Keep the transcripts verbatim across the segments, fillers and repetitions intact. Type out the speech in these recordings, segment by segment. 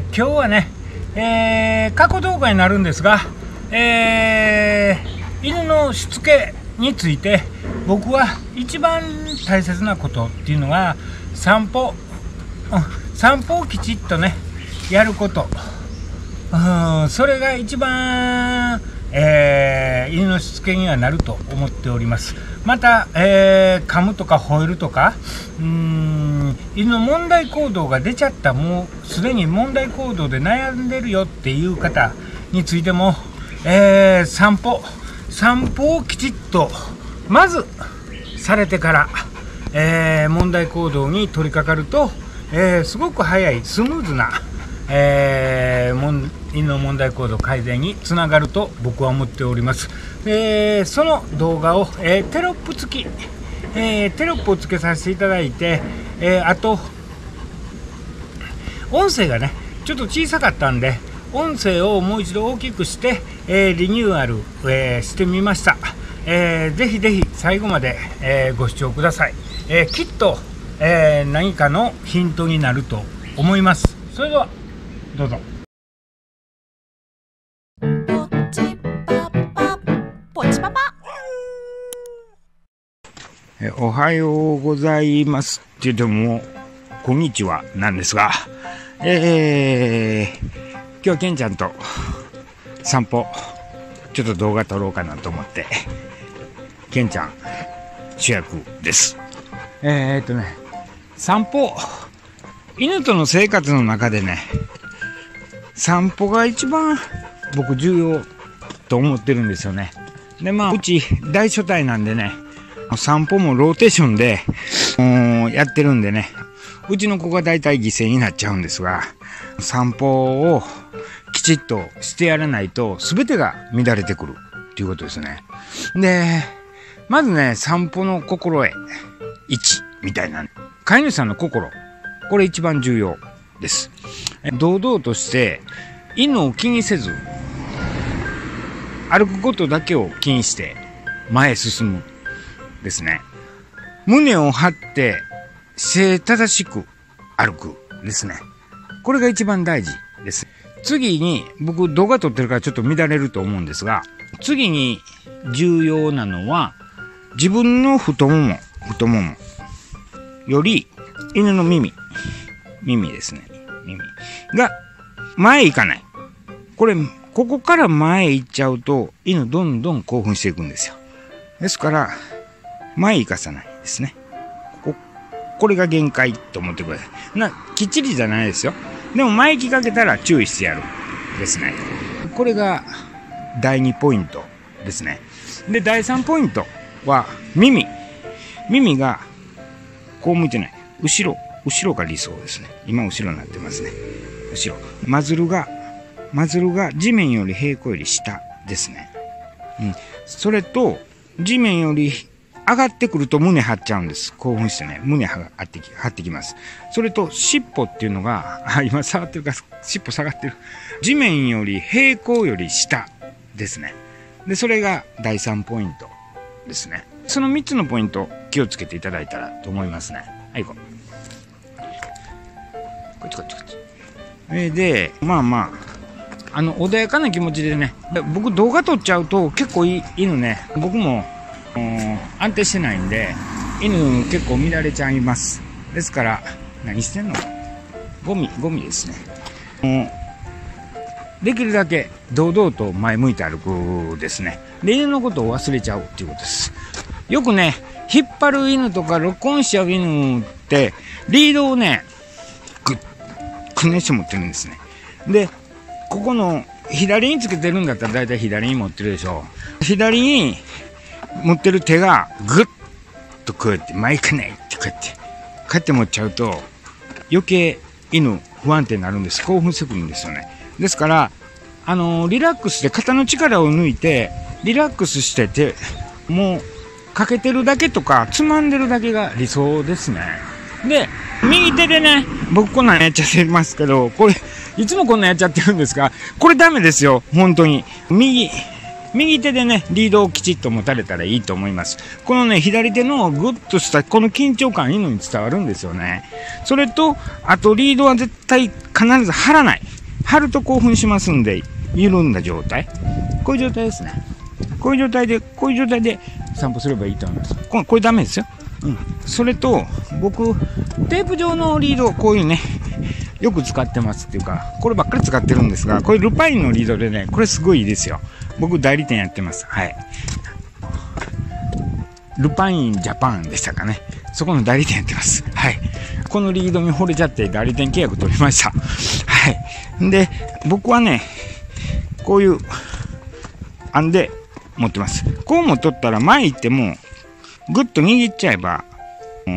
えー、今日はね、えー、過去動画になるんですが、えー、犬のしつけについて僕は一番大切なことっていうのが散歩、うん、散歩をきちっとねやること、うん、それが一番、えー、犬のしつけにはなると思っております。また、えー、噛むとか吠えるとか、うーん犬の問題行動が出ちゃった、もうすでに問題行動で悩んでるよっていう方についても、えー、散歩散歩をきちっとまずされてから、えー、問題行動に取り掛かると、えー、すごく早いスムーズな、えー、もん犬の問題行動改善につながると僕は思っております。えー、その動画を、えー、テロップ付き、えー、テロップをつけさせていただいて、えー、あと音声がねちょっと小さかったんで音声をもう一度大きくして、えー、リニューアル、えー、してみました。えー、ぜひぜひ最後まで、えー、ご視聴ください。えー、きっと、えー、何かのヒントになると思います。それではどうぞ。おはようございますって言ってもこんにちはなんですが、えー、今日はケンちゃんと散歩ちょっと動画撮ろうかなと思って、ケンちゃん主役です。えーっとね散歩、犬との生活の中でね散歩が一番僕重要と思ってるんですよね。でまあうち大所帯なんでね散歩もローテーションでやってるんでね、うちの子がだいたい犠牲になっちゃうんですが、散歩をきちっとしてやらないと全てが乱れてくるっていうことですね。でまずね散歩の心得いちみたいな、飼い主さんの心、これ一番重要です。堂々として犬を気にせず歩くことだけを気にして前へ進むですね。胸を張って姿勢正しく歩くですね。これが一番大事です。次に僕動画撮ってるからちょっと乱れると思うんですが、次に重要なのは自分の太もも太ももより犬の耳耳ですね、耳が前へ行かない。これここから前へ行っちゃうと犬どんどん興奮していくんですよ。ですから前へ行かさないですね。ここれが限界と思ってください。なきっちりじゃないですよ。でも前行きかけたら注意してやるですね。これがだいにポイントですね。でだいさんポイントは耳耳がこう向いてない、後ろ後ろが理想ですね。今後ろになってますね。後ろマズルがマズルが地面より平行より下ですね。うん、それと地面より上がってくると胸張っちゃうんです。興奮してね胸張ってき、張ってきます。それと尻尾っていうのがあ今触ってるから尻尾下がってる、地面より平行より下ですね。でそれがだいさんポイントですね。そのみっつのポイント気をつけていただいたらと思いますね。はいここっちこっちこっち。えでまあまああの穏やかな気持ちでね、僕動画撮っちゃうと結構い犬ね僕も安定してないんで犬結構乱れちゃいます。ですから何してんのゴミゴミですね。もうできるだけ堂々と前向いて歩くですね。で犬のことを忘れちゃうっていうことです。よくね引っ張る犬とか録音しちゃう犬ってリードをねグッくねして持ってるんですね。でここの左につけてるんだったらだいたい左に持ってるでしょ。左に持ってる手がグッとこうやって前行かないってこうやってこうやって持っちゃうと余計犬不安定になるんです。興奮してくるんですよね。ですからあのー、リラックスで肩の力を抜いてリラックスしててもうかけてるだけとかつまんでるだけが理想ですね。で右手でね僕こんなんやっちゃってますけど、これいつもこんなんやっちゃってるんですがこれダメですよ本当に。右右手でねリードをきちっと持たれたらいいと思います。このね左手のグッとしたこの緊張感犬に伝わるんですよね。それとあとリードは絶対必ず張らない貼ると興奮しますんで、緩んだ状態。こういう状態ですね。こういう状態で、こういう状態で散歩すればいいと思います。これ、これダメですよ。うん。それと、僕、テープ状のリード、こういうね、よく使ってますっていうか、こればっかり使ってるんですが、これルパインのリードでね、これすごいいいですよ。僕代理店やってます。はい。ルパインジャパンでしたかね。そこの代理店やってます。はい。このリードに惚れちゃって代理店契約取りました。はい。で、僕はね、こういう案で持ってます。こうも取ったら前行っても、ぐっと握っちゃえば、うん、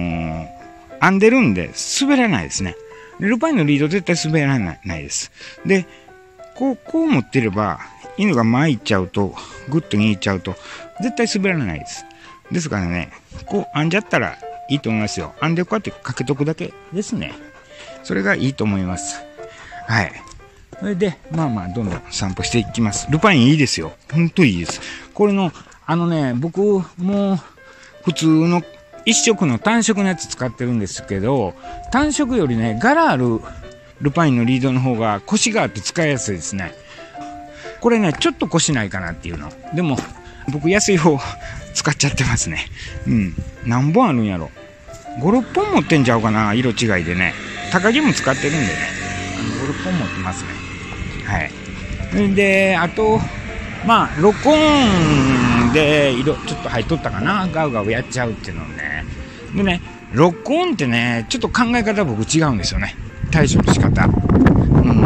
編んでるんで滑らないですね。ルパインのリード絶対滑らないです。で、こう、こう持ってれば、犬が前行っちゃうと、ぐっと握っちゃうと、絶対滑らないです。ですからね、こう編んじゃったらいいと思いますよ。編んでこうやってかけとくだけですね。それがいいと思います。はい。それで、まあまあ、どんどん散歩していきます。ルパインいいですよ。ほんといいです。これの、あのね、僕、もう、普通の一色の単色のやつ使ってるんですけど、単色よりね、柄あるルパインのリードの方が腰があって使いやすいですね。これね、ちょっと腰ないかなっていうの。でも、僕安い方使っちゃってますね。うん。何本あるんやろ。ご、ろっぽん持ってんちゃうかな、色違いでね。高木も使ってるんでね。ご、ろっぽん持ってますね。はい。で、あと、まあ、録音で色ちょっと入っとったかな。ガウガウやっちゃうっていうのね。でね、録音ってね、ちょっと考え方僕違うんですよね。対処の仕方。うん。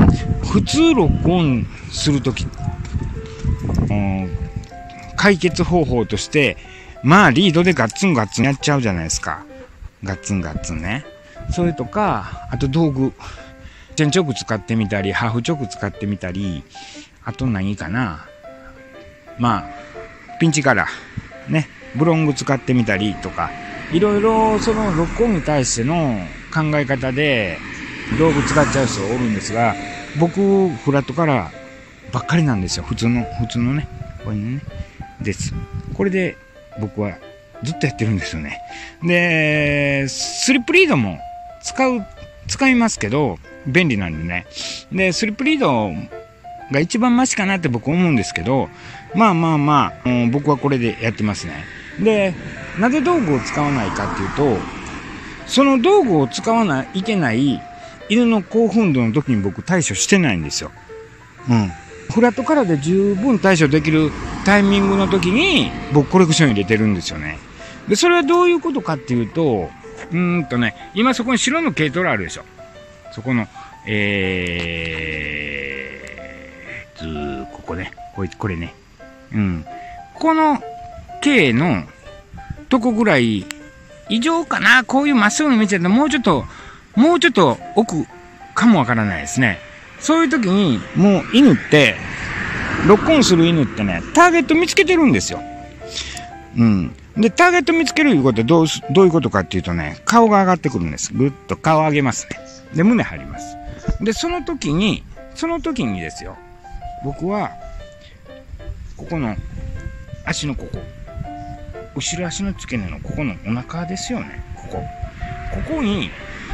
普通録音するとき、うん、解決方法として、まあ、リードでガッツンガッツンやっちゃうじゃないですか。ガッツンガッツンね。それとか、あと道具。チェンチョーク使ってみたり、ハーフチョーク使ってみたり、あと何かな。まあ、ピンチカラー。ね。ブロング使ってみたりとか、いろいろその録音に対しての考え方で道具使っちゃう人おるんですが、僕、フラットカラーばっかりなんですよ。普通の、普通のね。これね。です。これで僕はずっとやってるんですよね。で、スリップリードも使う、使いますけど、便利なんでね。で、スリップリードが一番マシかなって僕思うんですけど、まあまあまあ、うん、僕はこれでやってますね。で、なぜ道具を使わないかっていうと、その道具を使わないといけない犬の興奮度の時に僕対処してないんですよ。うん。フラットカラーで十分対処できるタイミングの時に僕コレクション入れてるんですよね。で、それはどういうことかっていうと、うーんとね、今そこに白の軽トラあるでしょ。そこの、えー、ずここね。これ、これね。うん。この軽のとこぐらい異常かな。こういうまっすぐに見ちゃってもうちょっと、もうちょっと奥かもわからないですね。そういう時に、もう犬って、ロックオンする犬ってね、ターゲット見つけてるんですよ。うん。で、ターゲット見つけるいうことはどう、どういうことかっていうとね、顔が上がってくるんです。ぐっと顔上げますね。で、胸張ります。で、その時に、その時にですよ、僕は、ここの足のここ、後ろ足の付け根のここのお腹ですよね。ここ。ここに、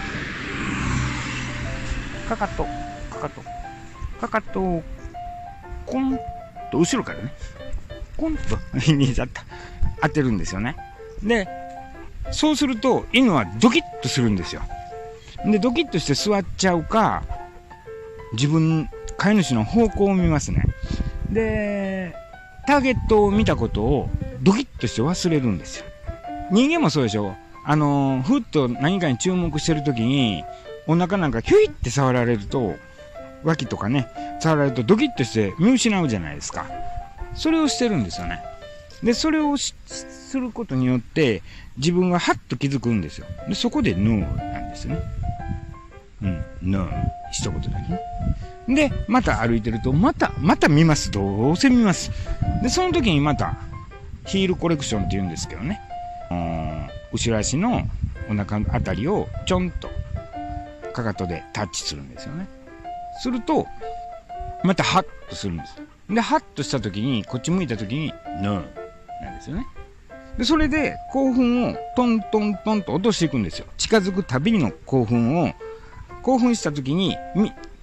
かかと、かかと、かかとを、コンと、後ろからね、コンと、にだった、当てるんですよね。で、そうすると、犬はドキッとするんですよ。で、ドキッとして座っちゃうか、自分、飼い主の方向を見ますね。で、ターゲットを見たことをドキッとして忘れるんですよ。人間もそうでしょ。あの、ふっと何かに注目してるときに、お腹なんかヒュイって触られると、脇とかね、触られるとドキッとして見失うじゃないですか。それをしてるんですよね。で、それをすることによって、自分がハッと気づくんですよ。で、そこでノーなんですよね。うん、ノー。一言だけね。で、また歩いてると、また、また見ます。どうせ見ます。で、その時にまた、ヒールコレクションって言うんですけどね。後ろ足のお腹あたりをちょんと、かかとでタッチするんですよね。すると、またハッとするんです。で、ハッとした時に、こっち向いた時に、ノーなんですよね。で、それで興奮をトントントンと落としていくんですよ。近づくたびの興奮を、興奮した時に、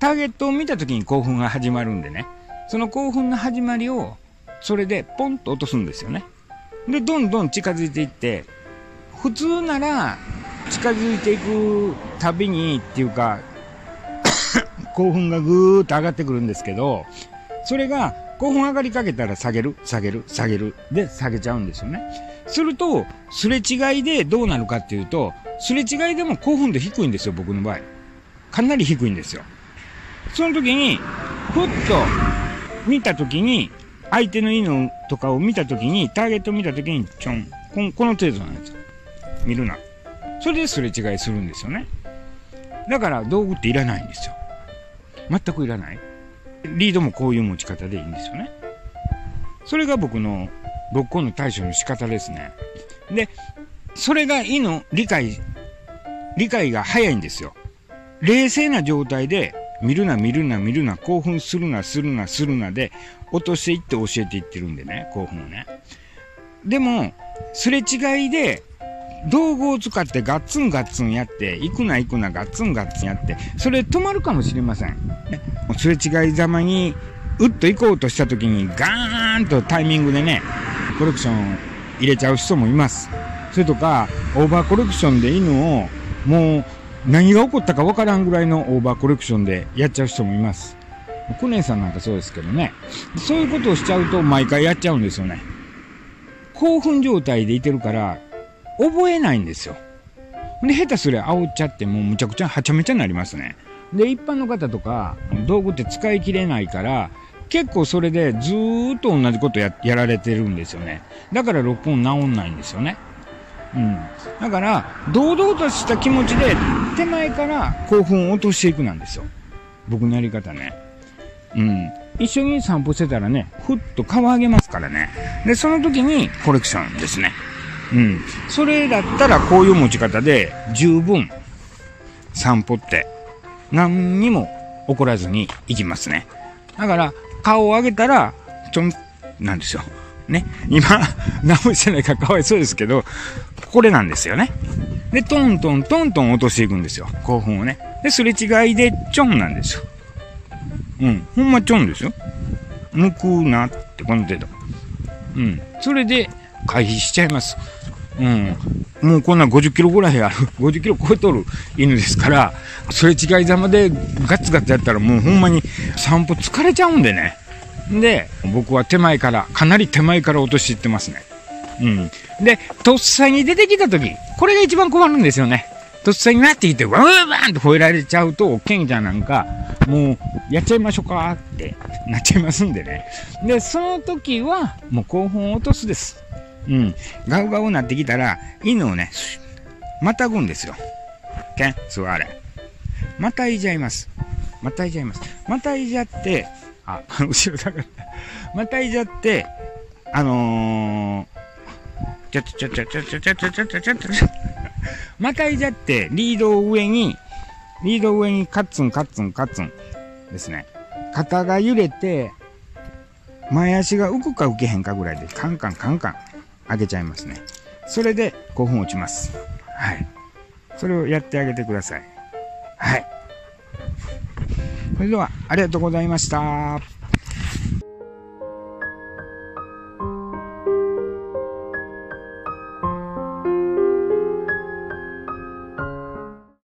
ターゲットを見た時に興奮が始まるんでね、その興奮の始まりを、それでポンと落とすんですよね。で、どんどん近づいていって、普通なら近づいていくたびにっていうか、興奮がぐーっと上がってくるんですけど、それが興奮上がりかけたら下げる、下げる、下げるで下げちゃうんですよね。すると、すれ違いでどうなるかっていうと、すれ違いでも興奮度低いんですよ、僕の場合。かなり低いんですよ。その時に、ふっと見た時に、相手の犬とかを見た時に、ターゲットを見た時に、ちょん、この、この程度なんですよ。見るな。それですれ違いするんですよね。だから道具っていらないんですよ。全くいらない。リードもこういう持ち方でいいんですよね。それが僕のろっこの対処の仕方ですね。で、それが犬、理解、理解が早いんですよ。冷静な状態で、見るな、見るな、見るな、興奮するな、するな、するなで、落としていって教えていってるんでね、興奮をね。でも、すれ違いで、道具を使ってガッツンガッツンやって、行くな行くなガッツンガッツンやって、それ止まるかもしれません。ね、すれ違いざまに、うっと行こうとした時にガーンとタイミングでね、コレクション入れちゃう人もいます。それとか、オーバーコレクションで犬を、もう何が起こったかわからんぐらいのオーバーコレクションでやっちゃう人もいます。クネさんなんかそうですけどね。そういうことをしちゃうと毎回やっちゃうんですよね。興奮状態でいてるから、覚えないんですよ。で、下手すりゃ煽っちゃってもうむちゃくちゃはちゃめちゃになりますね。で、一般の方とか道具って使い切れないから、結構それでずーっと同じこと や, やられてるんですよね。だからろっぽん治んないんですよね。うん。だから、堂々とした気持ちで手前から興奮を落としていくなんですよ。僕のやり方ね。うん。一緒に散歩してたらね、ふっと顔上げますからね。で、その時にコレクションですね。うん。それだったらこういう持ち方で十分散歩って何にも起こらずに行きますね。だから顔を上げたらちょんなんですよ。ね。今何もしてないからかわいそうですけど、これなんですよね。で、トントントントン落としていくんですよ。興奮をね。で、すれ違いでちょんなんですよ。うん。ほんまちょんですよ。抜くなってこの程度。うん。それで回避しちゃいます。うん。もうこんなごじゅっキロぐらいある、ごじゅっキロ超えとる犬ですから、それ違いざまでガツガツやったらもうほんまに散歩疲れちゃうんでね。で、僕は手前から、かなり手前から落としていってますね。うん。で、とっさに出てきたとき、これが一番困るんですよね。とっさになってきて、ワーバーンと吠えられちゃうと、ケンちゃんなんか、もう、やっちゃいましょうかってなっちゃいますんでね。で、その時は、もう興奮を落とすです。うん。ガウガウになってきたら、犬をね、またぐんですよ。ケン、座れ。またいじゃいます。またいじゃいます。またいじゃって、あ、後ろだから。またいじゃって、あのー、ちょちょちょちょちょちょちょちょちょちょちょまたいじゃって、リードを上に、リードを上にカッツンカッツンカッツンですね。肩が揺れて、前足が浮くか浮けへんかぐらいで、カンカンカンカン上げちゃいますね。それで興奮落ちます。はい。それをやってあげてください。はい。それでは、ありがとうございました。